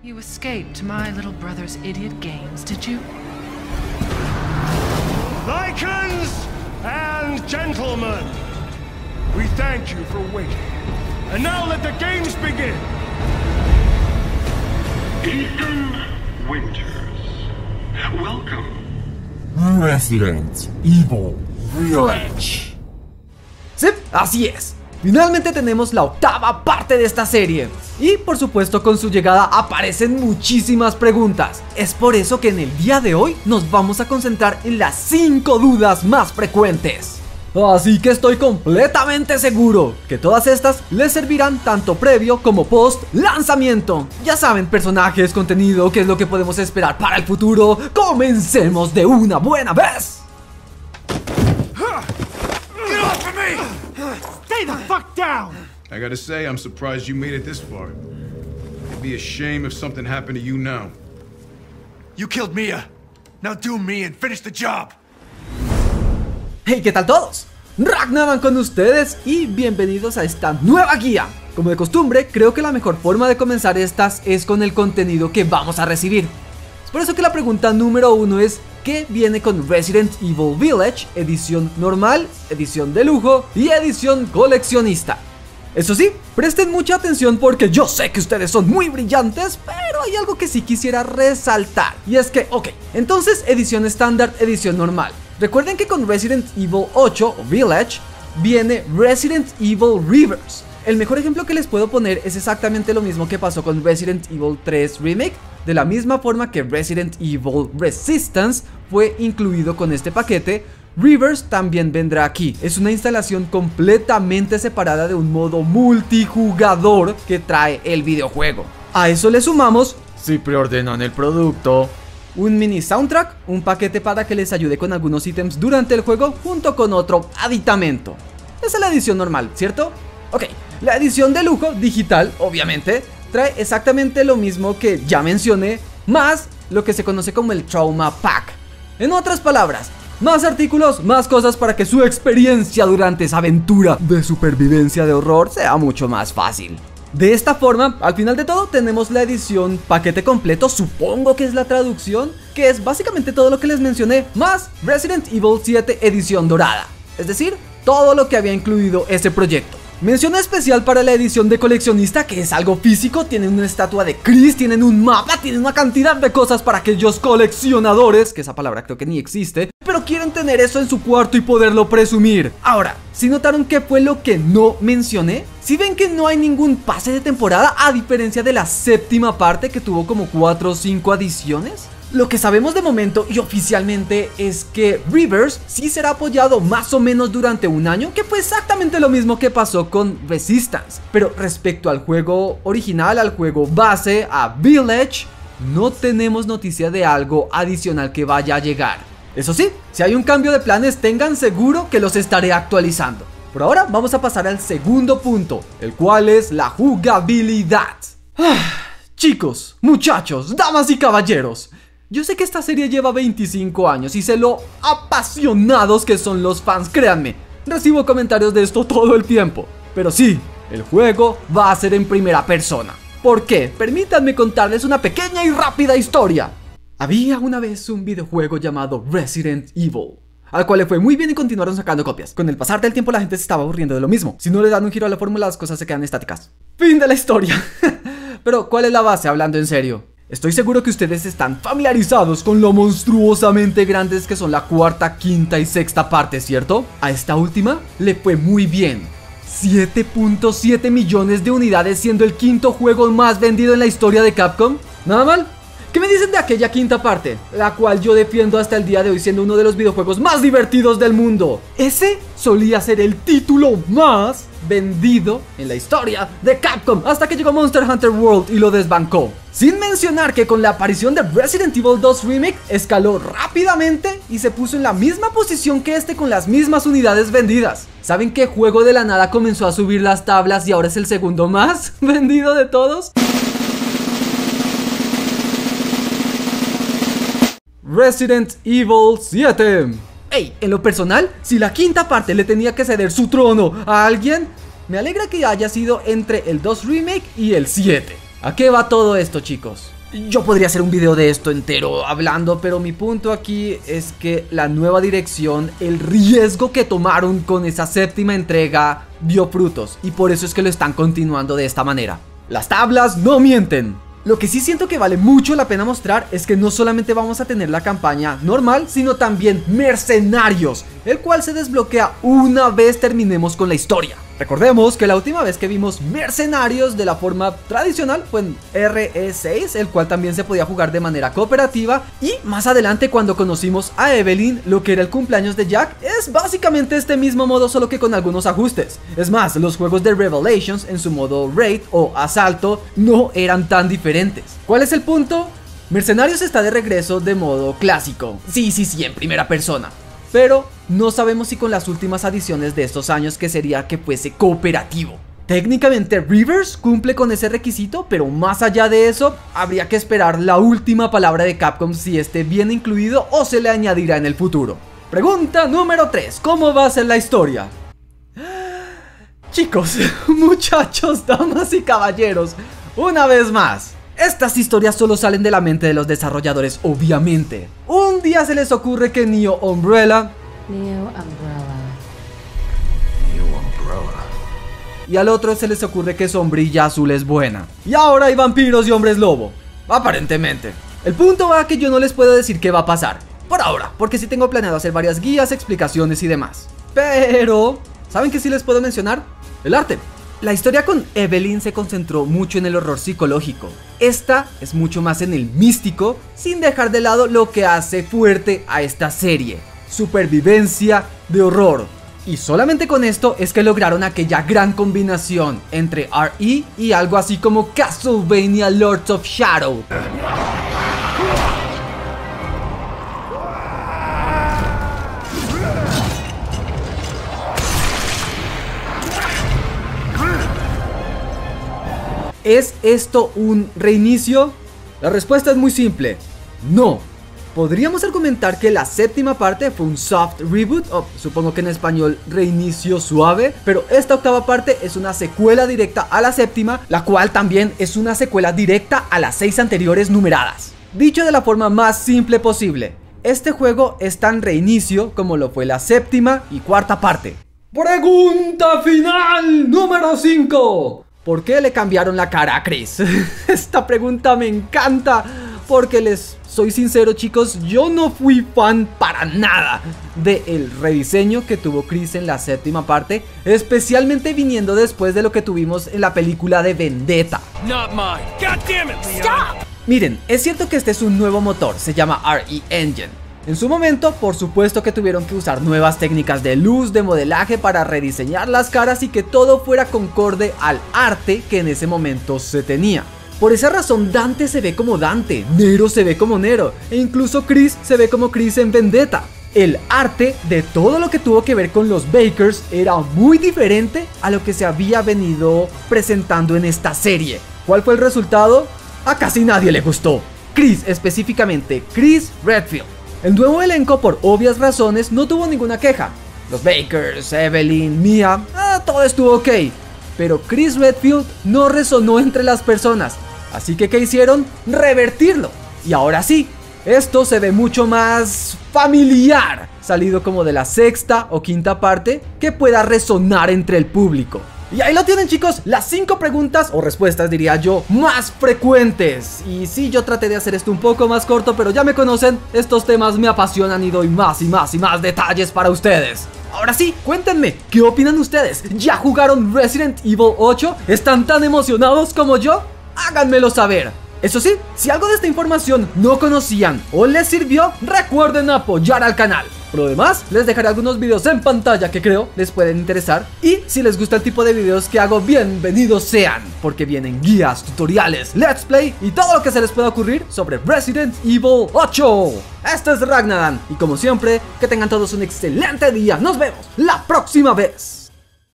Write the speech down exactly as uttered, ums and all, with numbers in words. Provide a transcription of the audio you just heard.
You escaped my little brother's idiot games, did you? Lycans and gentlemen, we thank you for waiting. And now let the games begin! Ethan Winters, welcome. Resident Evil Village. Sí, así es. Finalmente tenemos la octava parte de esta serie. Y por supuesto con su llegada aparecen muchísimas preguntas. Es por eso que en el día de hoy nos vamos a concentrar en las cinco dudas más frecuentes. Así que estoy completamente seguro que todas estas les servirán tanto previo como post lanzamiento. Ya saben, personajes, contenido, qué es lo que podemos esperar para el futuro. ¡Comencemos de una buena vez! Get off of me! Stay the fuck down! I gotta say, I'm surprised you made it this far. It'd be a shame if something happened to you now. You killed Mia. Now do me and finish the job. Hey, ¿qué tal todos? Ragnaman con ustedes y bienvenidos a esta nueva guía. Como de costumbre, creo que la mejor forma de comenzar estas es con el contenido que vamos a recibir. Es por eso que la pregunta número uno es: ¿qué viene con Resident Evil Village? Edición normal, edición de lujo y edición coleccionista. Eso sí, presten mucha atención porque yo sé que ustedes son muy brillantes, pero hay algo que sí quisiera resaltar. Y es que, ok, entonces edición estándar, edición normal. Recuerden que con Resident Evil ocho o Village viene Resident Evil Reverse. El mejor ejemplo que les puedo poner es exactamente lo mismo que pasó con Resident Evil tres Remake. De la misma forma que Resident Evil Resistance fue incluido con este paquete, Reverse también vendrá aquí. Es una instalación completamente separada de un modo multijugador que trae el videojuego. A eso le sumamos, si preordenan el producto, un mini soundtrack, un paquete para que les ayude con algunos ítems durante el juego junto con otro aditamento. Esa es la edición normal, ¿cierto? Ok, la edición de lujo digital, obviamente, trae exactamente lo mismo que ya mencioné, más lo que se conoce como el Trauma Pack. En otras palabras, más artículos, más cosas para que su experiencia durante esa aventura de supervivencia de horror sea mucho más fácil. De esta forma, al final de todo, tenemos la edición paquete completo, supongo que es la traducción, que es básicamente todo lo que les mencioné, más Resident Evil siete edición dorada. Es decir, todo lo que había incluido ese proyecto. Mención especial para la edición de coleccionista, que es algo físico. Tienen una estatua de Chris, tienen un mapa, tienen una cantidad de cosas para aquellos coleccionadores, que esa palabra creo que ni existe, pero quieren tener eso en su cuarto y poderlo presumir. Ahora, ¿sí notaron qué fue lo que no mencioné? ¿Sí ven que no hay ningún pase de temporada, a diferencia de la séptima parte que tuvo como cuatro o cinco adiciones? Lo que sabemos de momento y oficialmente es que Reverse sí será apoyado más o menos durante un año, que fue exactamente lo mismo que pasó con Resistance. Pero respecto al juego original, al juego base, a Village, no tenemos noticia de algo adicional que vaya a llegar. Eso sí, si hay un cambio de planes, tengan seguro que los estaré actualizando. Por ahora vamos a pasar al segundo punto, el cual es la jugabilidad. Ah, chicos, muchachos, damas y caballeros, yo sé que esta serie lleva veinticinco años y sé lo apasionados que son los fans, créanme. Recibo comentarios de esto todo el tiempo. Pero sí, el juego va a ser en primera persona. ¿Por qué? Permítanme contarles una pequeña y rápida historia. Había una vez un videojuego llamado Resident Evil, al cual le fue muy bien y continuaron sacando copias. Con el pasar del tiempo la gente se estaba aburriendo de lo mismo. Si no le dan un giro a la fórmula, las cosas se quedan estáticas. Fin de la historia. Pero ¿cuál es la base, hablando en serio? Estoy seguro que ustedes están familiarizados con lo monstruosamente grandes que son la cuarta, quinta y sexta parte, ¿cierto? A esta última le fue muy bien. siete punto siete millones de unidades, siendo el quinto juego más vendido en la historia de Capcom. ¿Nada mal? ¿Qué me dicen de aquella quinta parte? La cual yo defiendo hasta el día de hoy siendo uno de los videojuegos más divertidos del mundo. Ese solía ser el título más vendido en la historia de Capcom, hasta que llegó Monster Hunter World y lo desbancó. Sin mencionar que con la aparición de Resident Evil dos Remake escaló rápidamente y se puso en la misma posición que este con las mismas unidades vendidas. ¿Saben qué juego de la nada comenzó a subir las tablas y ahora es el segundo más vendido de todos? Resident Evil siete. Ey, en lo personal, si la quinta parte le tenía que ceder su trono a alguien, me alegra que haya sido entre el dos Remake y el siete. ¿A qué va todo esto, chicos? Yo podría hacer un video de esto entero hablando, pero mi punto aquí es que la nueva dirección, el riesgo que tomaron con esa séptima entrega dio frutos, y por eso es que lo están continuando de esta manera. Las tablas no mienten. Lo que sí siento que vale mucho la pena mostrar es que no solamente vamos a tener la campaña normal, sino también Mercenarios, el cual se desbloquea una vez terminemos con la historia. Recordemos que la última vez que vimos Mercenarios de la forma tradicional fue en R E seis, el cual también se podía jugar de manera cooperativa, y más adelante cuando conocimos a Evelyn, lo que era el cumpleaños de Jack, es básicamente este mismo modo solo que con algunos ajustes. Es más, los juegos de Revelations en su modo Raid o Asalto no eran tan diferentes. ¿Cuál es el punto? Mercenarios está de regreso de modo clásico, sí, sí, sí, en primera persona. Pero no sabemos si con las últimas adiciones de estos años que sería que fuese cooperativo. Técnicamente Rivers cumple con ese requisito, pero más allá de eso habría que esperar la última palabra de Capcom si esté bien incluido o se le añadirá en el futuro. Pregunta número tres, ¿cómo va a ser la historia? Chicos, muchachos, damas y caballeros, una vez más, estas historias solo salen de la mente de los desarrolladores, obviamente. Un día se les ocurre que Neo Umbrella Neo Umbrella. Neo Umbrella. y al otro se les ocurre que Sombrilla Azul es buena. Y ahora hay vampiros y hombres lobo, aparentemente. El punto va que yo no les puedo decir qué va a pasar, por ahora, porque sí tengo planeado hacer varias guías, explicaciones y demás. Pero, ¿saben qué sí les puedo mencionar? El arte. La historia con Evelyn se concentró mucho en el horror psicológico. Esta es mucho más en el místico, sin dejar de lado lo que hace fuerte a esta serie: supervivencia de horror. Y solamente con esto es que lograron aquella gran combinación entre R E y algo así como Castlevania Lords of Shadow. ¿Es esto un reinicio? La respuesta es muy simple: no. Podríamos argumentar que la séptima parte fue un soft reboot, o supongo que en español reinicio suave, pero esta octava parte es una secuela directa a la séptima, la cual también es una secuela directa a las seis anteriores numeradas. Dicho de la forma más simple posible, este juego es tan reinicio como lo fue la séptima y cuarta parte. Pregunta final número cinco. ¿Por qué le cambiaron la cara a Chris? Esta pregunta me encanta, porque les soy sincero, chicos, yo no fui fan para nada del rediseño que tuvo Chris en la séptima parte, especialmente viniendo después de lo que tuvimos en la película de Vendetta. Not mine. God damn it, Leon. Stop! Miren, es cierto que este es un nuevo motor, se llama R E Engine. En su momento, por supuesto que tuvieron que usar nuevas técnicas de luz, de modelaje para rediseñar las caras y que todo fuera concorde al arte que en ese momento se tenía. Por esa razón Dante se ve como Dante, Nero se ve como Nero e incluso Chris se ve como Chris en Vendetta. El arte de todo lo que tuvo que ver con los Bakers era muy diferente a lo que se había venido presentando en esta serie. ¿Cuál fue el resultado? A casi nadie le gustó. Chris, específicamente Chris Redfield. El nuevo elenco, por obvias razones, no tuvo ninguna queja. Los Bakers, Evelyn, Mia, ah, todo estuvo ok. Pero Chris Redfield no resonó entre las personas. Así que, ¿qué hicieron? Revertirlo. Y ahora sí, esto se ve mucho más familiar, salido como de la sexta o quinta parte, que pueda resonar entre el público. Y ahí lo tienen, chicos, las cinco preguntas o respuestas, diría yo, más frecuentes. Y sí, yo traté de hacer esto un poco más corto, pero ya me conocen, estos temas me apasionan y doy más y más y más detalles para ustedes. Ahora sí, cuéntenme, ¿qué opinan ustedes? ¿Ya jugaron Resident Evil ocho? ¿Están tan emocionados como yo? Háganmelo saber. Eso sí, si algo de esta información no conocían o les sirvió, recuerden apoyar al canal. Por lo demás, les dejaré algunos videos en pantalla que creo les pueden interesar. Y si les gusta el tipo de videos que hago, bienvenidos sean, porque vienen guías, tutoriales, let's play y todo lo que se les pueda ocurrir sobre Resident Evil ocho. Este es Ragnadan y como siempre, que tengan todos un excelente día. Nos vemos la próxima vez.